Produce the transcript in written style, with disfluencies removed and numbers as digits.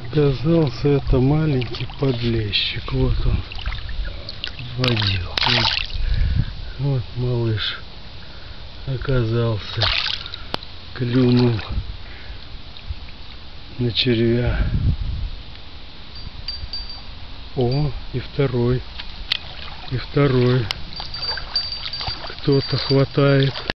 Оказался это маленький подлещик. Вот он водил. Вот малыш оказался. Клюнул на червя. О, и второй. И второй. Кто-то хватает.